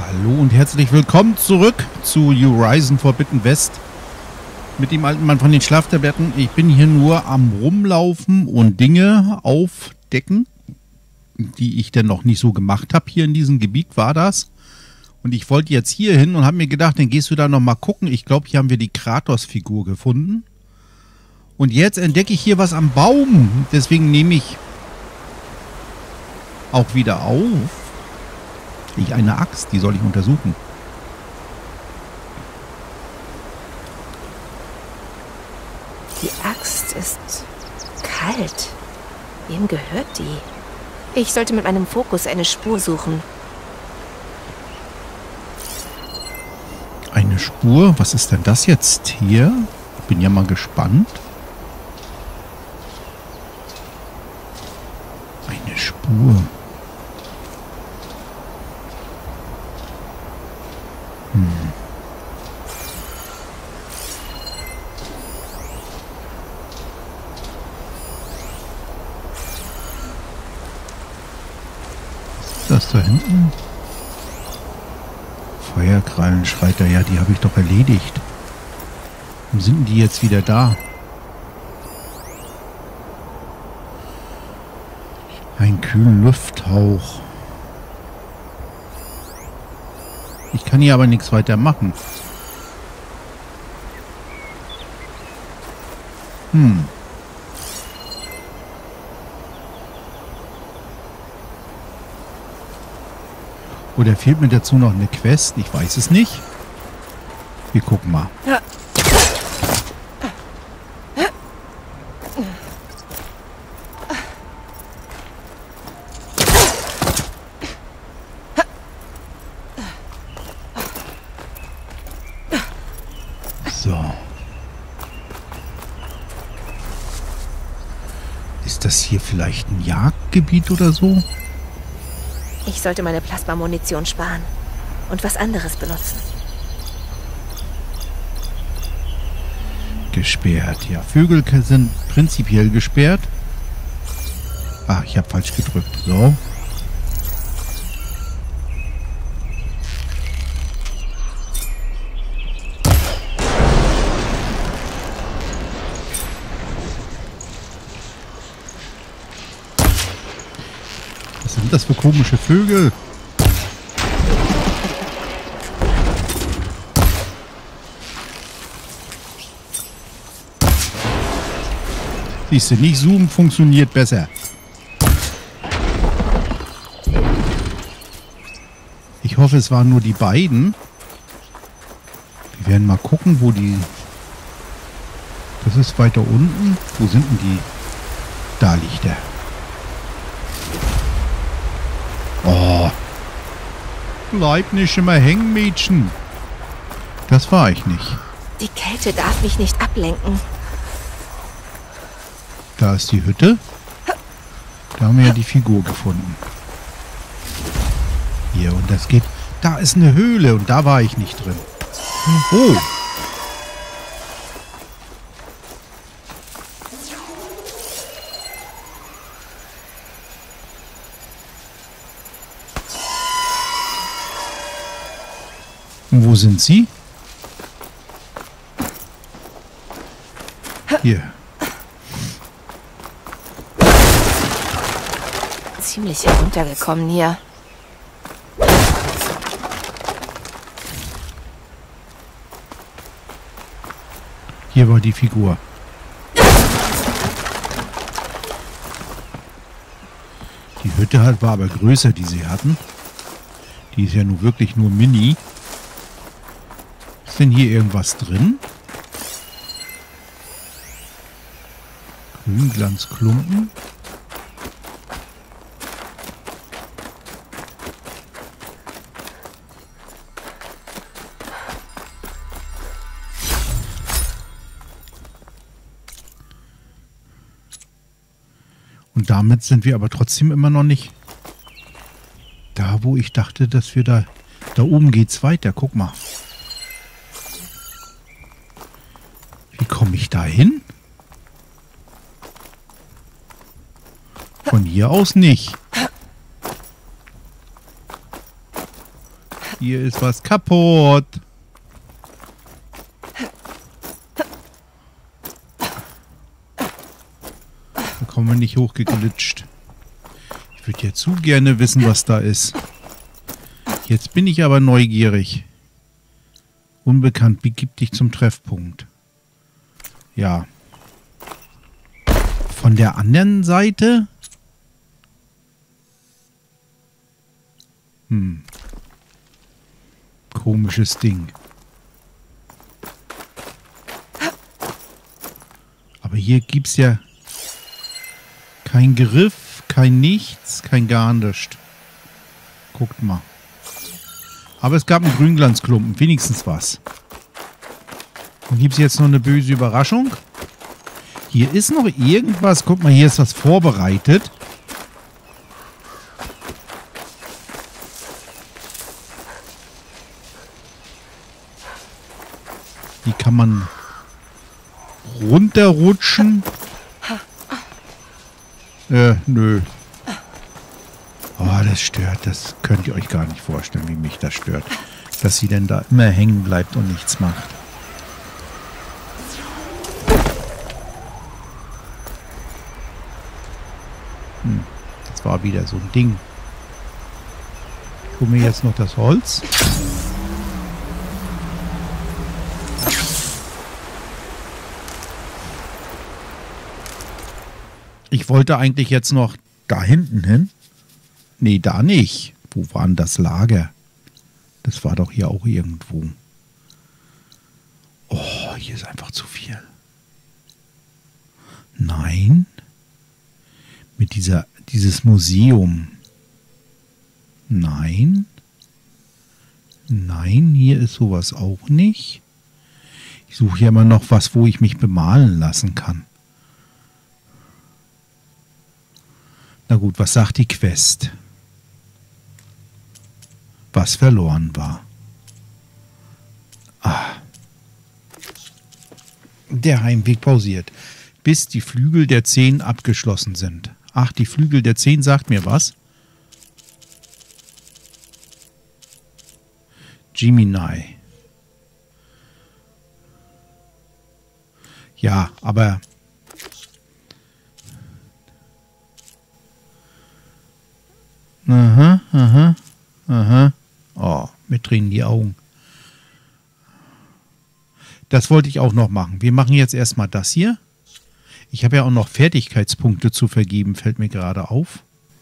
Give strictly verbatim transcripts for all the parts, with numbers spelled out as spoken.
Hallo und herzlich willkommen zurück zu Horizon Forbidden West mit dem alten Mann von den Schlaftabletten. Ich bin hier nur am Rumlaufen und Dinge aufdecken, die ich denn noch nicht so gemacht habe. Hier in diesem Gebiet war das. Und ich wollte jetzt hier hin und habe mir gedacht, dann gehst du da noch mal gucken. Ich glaube, hier haben wir die Kratos-Figur gefunden. Und jetzt entdecke ich hier was am Baum. Deswegen nehme ich auch wieder auf. Ich eine Axt, die soll ich untersuchen. Die Axt ist kalt. Wem gehört die? Ich sollte mit meinem Fokus eine Spur suchen. Eine Spur? Was ist denn das jetzt hier? Ich bin ja mal gespannt. Eine Spur. Hm. Was ist das da hinten? Feuerkrallenschreiter, ja, die habe ich doch erledigt. Warum sind denn die jetzt wieder da? Ein kühlen Lufthauch. Ich kann hier aber nichts weiter machen. Hm. Oder fehlt mir dazu noch eine Quest? Ich weiß es nicht. Wir gucken mal. Ja. So. Ist das hier vielleicht ein Jagdgebiet oder so? Ich sollte meine Plasma-Munition sparen und was anderes benutzen. Gesperrt. Ja, Vögel sind prinzipiell gesperrt. Ah, ich habe falsch gedrückt. So. Was sind das für komische Vögel? Siehst du, nicht zoomen funktioniert besser. Ich hoffe, es waren nur die beiden. Wir werden mal gucken, wo die... Das ist weiter unten. Wo sind denn die? Da liegt er. Oh. Bleib nicht immer hängen, Mädchen. Das war ich nicht. Die Kälte darf mich nicht ablenken. Da ist die Hütte. Da haben wir ja die Figur gefunden. Hier, und das geht... Da ist eine Höhle und da war ich nicht drin. Oh. Und wo sind sie? Hier. Ziemlich heruntergekommen hier. Hier war die Figur. Die Hütte halt war aber größer, die sie hatten. Die ist ja nun wirklich nur mini. Ist denn hier irgendwas drin? Grünglanzklumpen. Und damit sind wir aber trotzdem immer noch nicht da, wo ich dachte, dass wir da... Da oben geht's weiter. Guck mal. Wie komme ich da hin? Von hier aus nicht. Hier ist was kaputt. Da kommen wir nicht hochgeglitscht. Ich würde ja zu gerne wissen, was da ist. Jetzt bin ich aber neugierig. Unbekannt begibt dich zum Treffpunkt. Ja. Von der anderen Seite? Hm. Komisches Ding. Aber hier gibt's ja kein Griff, kein Nichts, kein gar nichts. Guckt mal. Aber es gab einen Grünglanzklumpen, wenigstens was. Und gibt es jetzt noch eine böse Überraschung? Hier ist noch irgendwas. Guck mal, hier ist was vorbereitet. Die kann man runterrutschen. Äh, nö. Oh, das stört. Das könnt ihr euch gar nicht vorstellen, wie mich das stört. Dass sie denn da immer hängen bleibt und nichts macht. Hm, das war wieder so ein Ding. Ich hole mir jetzt noch das Holz. Ich wollte eigentlich jetzt noch da hinten hin. Nee, da nicht. Wo war denn das Lager? Das war doch hier auch irgendwo. Oh, hier ist einfach zu viel. Nein. Mit dieser, dieses Museum. Nein. Nein, hier ist sowas auch nicht. Ich suche ja immer noch was, wo ich mich bemalen lassen kann. Na gut, was sagt die Quest? Was verloren war. Ah. Der Heimweg pausiert, bis die Flügel der Zehn abgeschlossen sind. Ach, die Flügel der Zehn sagt mir was. Gemini. Ja, aber... Aha, aha, aha. Oh, mir tränen die Augen. Das wollte ich auch noch machen. Wir machen jetzt erstmal das hier. Ich habe ja auch noch Fertigkeitspunkte zu vergeben, fällt mir gerade auf.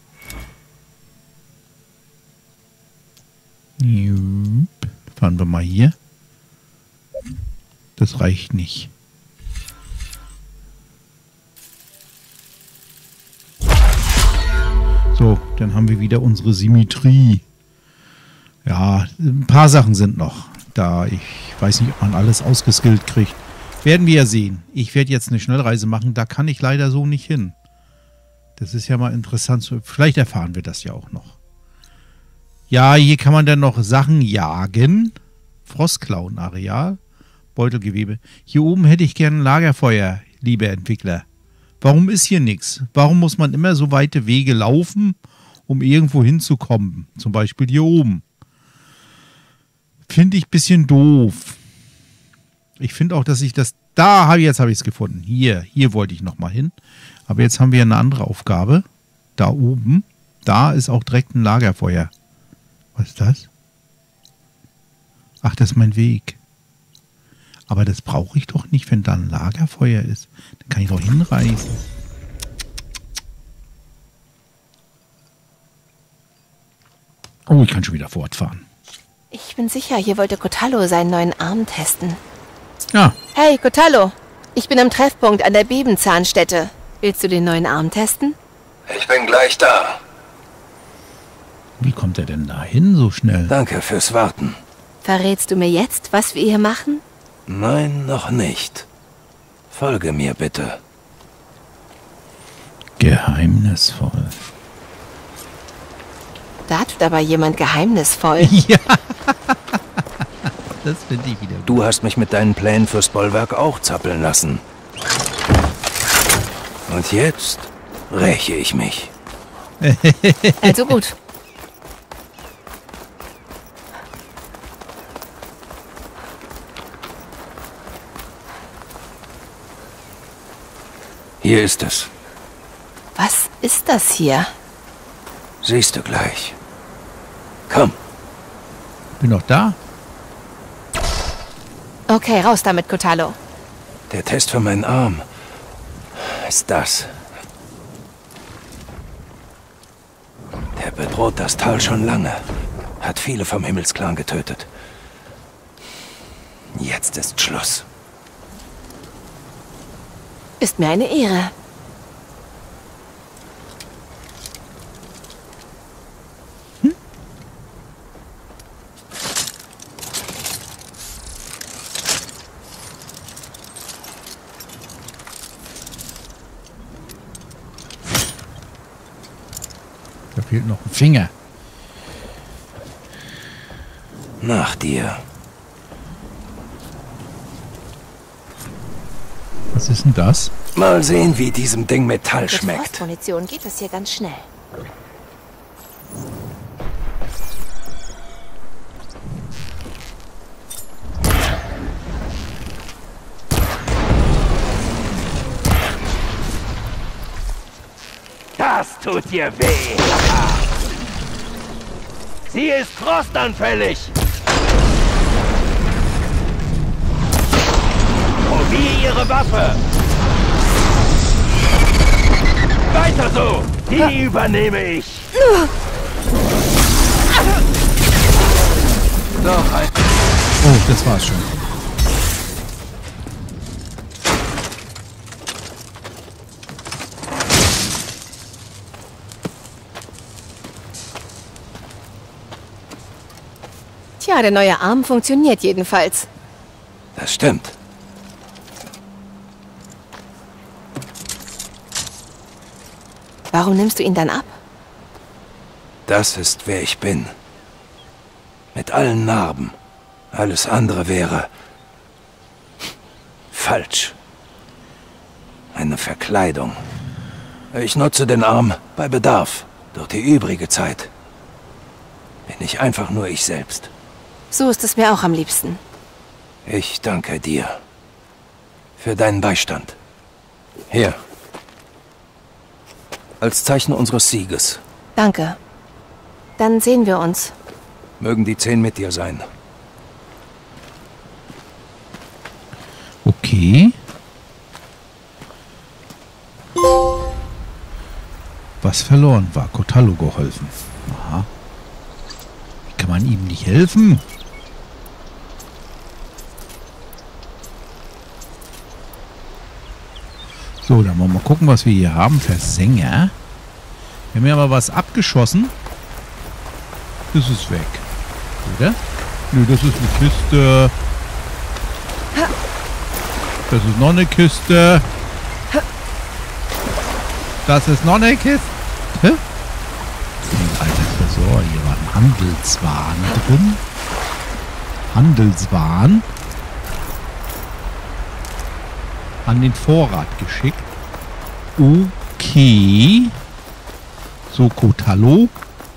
Fahren wir mal hier. Das reicht nicht. So, dann haben wir wieder unsere Symmetrie. Ja, ein paar Sachen sind noch da. Ich weiß nicht, ob man alles ausgeskillt kriegt. Werden wir ja sehen. Ich werde jetzt eine Schnellreise machen. Da kann ich leider so nicht hin. Das ist ja mal interessant. Vielleicht erfahren wir das ja auch noch. Ja, hier kann man dann noch Sachen jagen. Frostklauen-Areal. Beutelgewebe. Hier oben hätte ich gerne ein Lagerfeuer, liebe Entwickler. Warum ist hier nichts? Warum muss man immer so weite Wege laufen, um irgendwo hinzukommen? Zum Beispiel hier oben. Finde ich ein bisschen doof. Ich finde auch, dass ich das... Da, habe jetzt habe ich es gefunden. Hier, hier wollte ich nochmal hin. Aber jetzt haben wir eine andere Aufgabe. Da oben. Da ist auch direkt ein Lagerfeuer. Was ist das? Ach, das ist mein Weg. Aber das brauche ich doch nicht, wenn da ein Lagerfeuer ist. Dann kann ich doch hinreisen. Oh, ich kann schon wieder fortfahren. Ich bin sicher, hier wollte Kotallo seinen neuen Arm testen. Ja. Hey, Kotallo. Ich bin am Treffpunkt an der Bebenzahnstätte. Willst du den neuen Arm testen? Ich bin gleich da. Wie kommt er denn da hin so schnell? Danke fürs Warten. Verrätst du mir jetzt, was wir hier machen? Nein, noch nicht. Folge mir bitte. Geheimnisvoll. Da tut aber jemand geheimnisvoll. Ja. Das finde ich wieder gut. Du hast mich mit deinen Plänen fürs Bollwerk auch zappeln lassen. Und jetzt räche ich mich. Also gut. Hier ist es. Was ist das hier? Siehst du gleich. Komm. Bin noch da. Okay, raus damit, Kotalo. Der Test für meinen Arm ist das. Der bedroht das Tal schon lange. Hat viele vom Himmelsklan getötet. Jetzt ist Schluss. Ist mir eine Ehre. Hm? Da fehlt noch ein Finger. Nach dir. Was ist denn das? Mal sehen, wie diesem Ding Metall Mit schmeckt. Frostmunition geht das hier ganz schnell. Das tut dir weh. Sie ist frostanfällig. Probier ihre Waffe. Weiter so. Die übernehme ich. Doch, ein Oh, das war's schon. Tja, der neue Arm funktioniert jedenfalls. Das stimmt. Warum nimmst du ihn dann ab? Das ist, wer ich bin. Mit allen Narben. Alles andere wäre falsch. Eine Verkleidung. Ich nutze den Arm bei Bedarf. Durch die übrige Zeit bin ich einfach nur ich selbst. So ist es mir auch am liebsten. Ich danke dir für deinen Beistand. Hier. Als Zeichen unseres Sieges. Danke. Dann sehen wir uns. Mögen die Zehn mit dir sein. Okay. Was verloren war, Kotalo geholfen. Aha. Wie kann man ihm nicht helfen? So, dann wollen wir mal gucken, was wir hier haben. Versänger. Wir haben ja aber was abgeschossen. Das ist weg. Oder? Nö, das ist eine Kiste. Das ist noch eine Kiste. Das ist noch eine Kiste. Ein alter Tresor. Hier war ein Handelswahn drin. Handelswahn. An den Vorrat geschickt. Okay. So, Kotalo.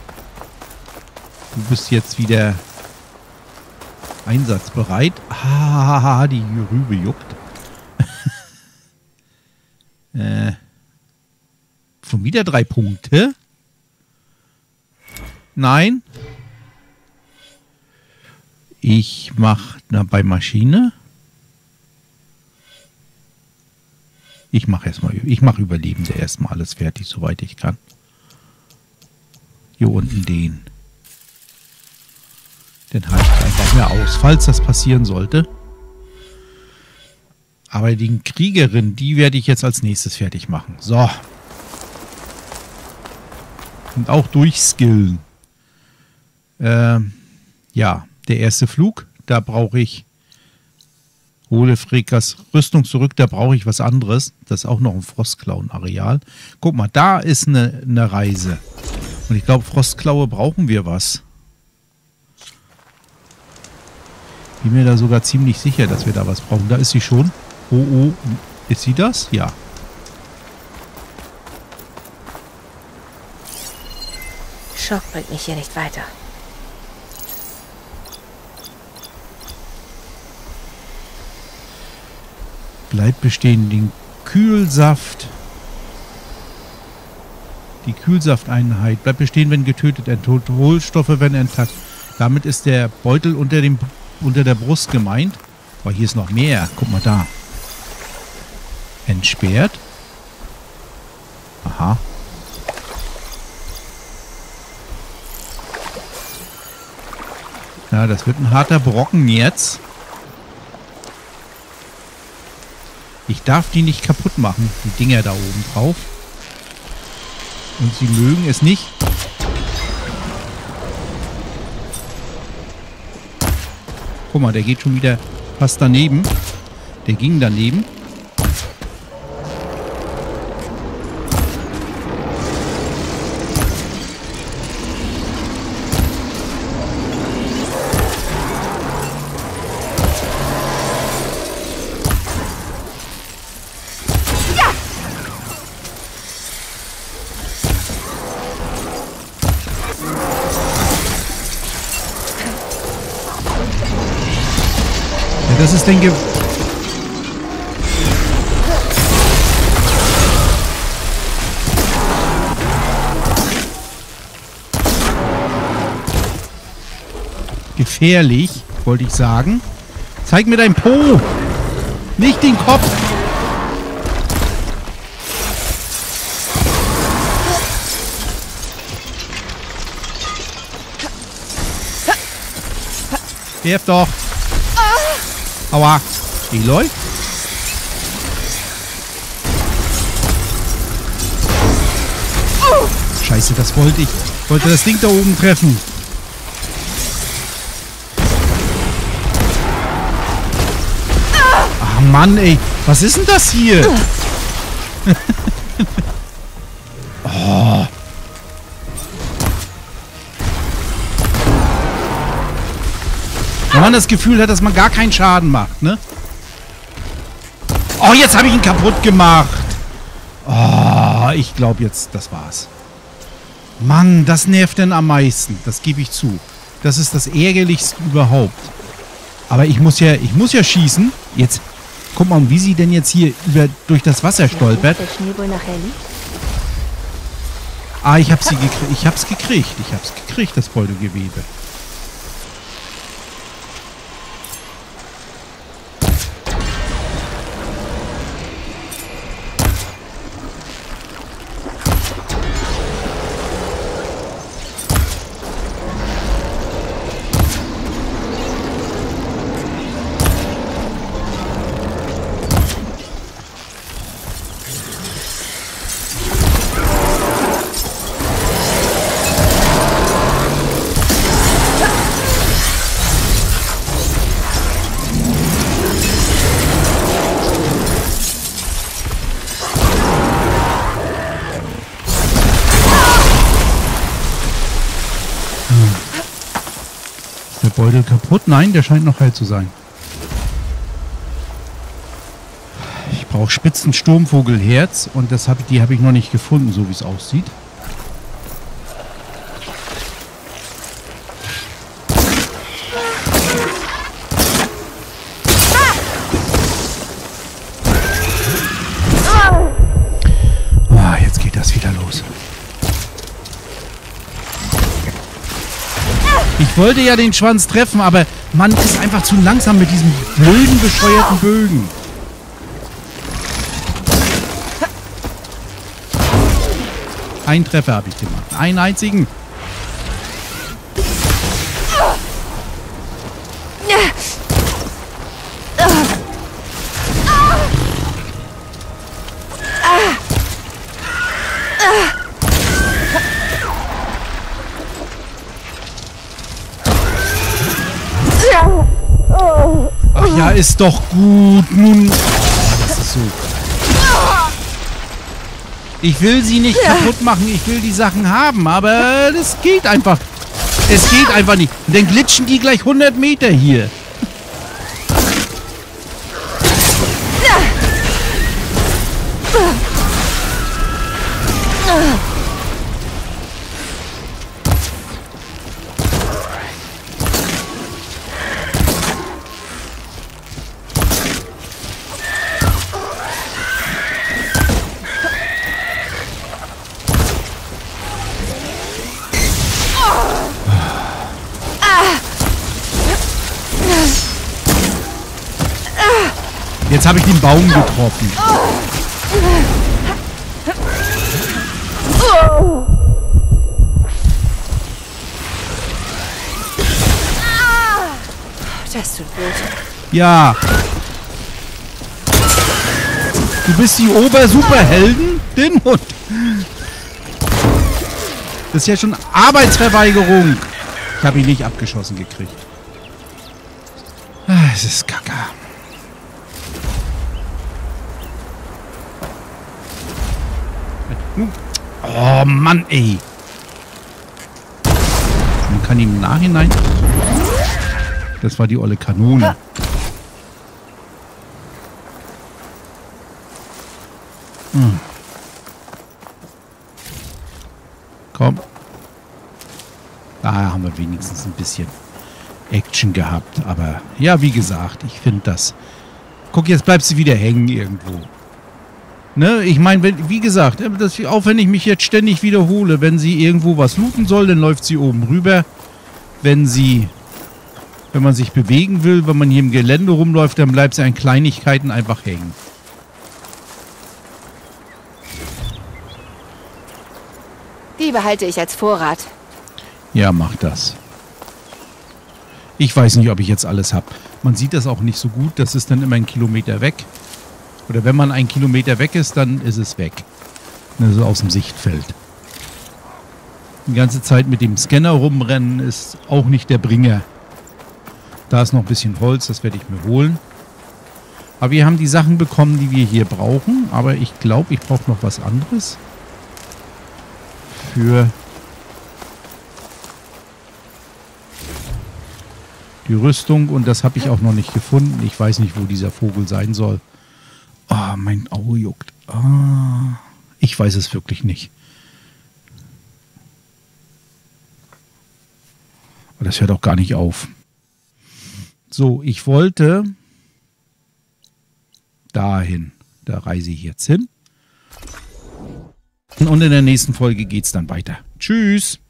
Du bist jetzt wieder einsatzbereit. Ah, die Rübe juckt. äh, schon wieder drei Punkte. Nein. Ich mach na, bei Maschine. Ich mache erstmal, ich mache Überlebende erstmal alles fertig, soweit ich kann. Hier unten den. Den halte ich einfach mehr aus, falls das passieren sollte. Aber den Kriegerin, die werde ich jetzt als nächstes fertig machen. So. Und auch durchskillen. Ähm, ja, der erste Flug, da brauche ich Hole Frekas Rüstung zurück, da brauche ich was anderes. Das ist auch noch ein Frostklauen-Areal. Guck mal, da ist eine, eine Reise. Und ich glaube, Frostklaue brauchen wir was. Bin mir da sogar ziemlich sicher, dass wir da was brauchen. Da ist sie schon. Oh, oh. Ist sie das? Ja. Schock bringt mich hier nicht weiter. Bleibt bestehen den Kühlsaft. Die Kühlsafteinheit bleibt bestehen, wenn getötet. Hohlstoffe werden entackt. Damit ist der Beutel unter, dem, unter der Brust gemeint. Aber hier ist noch mehr. Guck mal da. Entsperrt. Aha. Ja, das wird ein harter Brocken jetzt. Ich darf die nicht kaputt machen, die Dinger da oben drauf. Und sie mögen es nicht. Guck mal, der geht schon wieder fast daneben. Der ging daneben. Das ist, denke ich... gefährlich, wollte ich sagen. Zeig mir dein Po! Nicht den Kopf! Werf doch! Aua. Eloy? Scheiße, das wollte ich. Ich wollte das Ding da oben treffen. Ach Mann, ey. Was ist denn das hier? Oh. Wenn man das Gefühl hat, dass man gar keinen Schaden macht, ne? Oh, jetzt habe ich ihn kaputt gemacht. Oh, ich glaube jetzt, das war's. Mann, das nervt denn am meisten. Das gebe ich zu. Das ist das Ärgerlichste überhaupt. Aber ich muss ja, ich muss ja schießen. Jetzt, guck mal, wie sie denn jetzt hier über, durch das Wasser stolpert. Ah, ich habe sie gekriegt. Ich hab's gekriegt. Ich hab's gekriegt, das Beutelgewebe. Beutel kaputt? Nein, der scheint noch heil zu sein. Ich brauche spitzen Sturmvogelherz und das hab, die habe ich noch nicht gefunden, so wie es aussieht. Ah, jetzt geht das wieder los. Ich wollte ja den Schwanz treffen, aber man ist einfach zu langsam mit diesen blöden, bescheuerten Bögen. Einen Treffer habe ich gemacht. Einen einzigen. Ach ja, ist doch gut. Nun. Oh, das ist so. Ich will sie nicht kaputt machen. Ich will die Sachen haben. Aber das geht einfach. Es geht einfach nicht. Und dann glitschen die gleich hundert Meter hier. Jetzt habe ich den Baum getroffen. Das tut gut. Ja. Du bist die Obersuperheldin? Den Hund. Das ist ja schon Arbeitsverweigerung. Ich habe ihn nicht abgeschossen gekriegt. Ah, es ist kacke. Oh Mann, ey. Man kann ihm im Nachhinein... Das war die olle Kanone. Hm. Komm. Da haben wir wenigstens ein bisschen Action gehabt. Aber ja, wie gesagt, ich finde das... Guck, jetzt bleibt sie wieder hängen irgendwo. Ne? Ich meine, wenn, wie gesagt, das, auch wenn ich mich jetzt ständig wiederhole, wenn sie irgendwo was looten soll, dann läuft sie oben rüber. Wenn sie... Wenn man sich bewegen will, wenn man hier im Gelände rumläuft, dann bleibt sie an Kleinigkeiten einfach hängen. Die behalte ich als Vorrat. Ja, mach das. Ich weiß nicht, ob ich jetzt alles habe. Man sieht das auch nicht so gut. Das ist dann immer ein Kilometer weg. Oder wenn man einen Kilometer weg ist, dann ist es weg. Also aus dem Sichtfeld. Die ganze Zeit mit dem Scanner rumrennen ist auch nicht der Bringer. Da ist noch ein bisschen Holz, das werde ich mir holen. Aber wir haben die Sachen bekommen, die wir hier brauchen. Aber ich glaube, ich brauche noch was anderes. Für die Rüstung. Und das habe ich auch noch nicht gefunden. Ich weiß nicht, wo dieser Vogel sein soll. Oh, mein Auge juckt. Oh, ich weiß es wirklich nicht. Aber das hört auch gar nicht auf. So, ich wollte dahin. Da reise ich jetzt hin. Und in der nächsten Folge geht es dann weiter. Tschüss.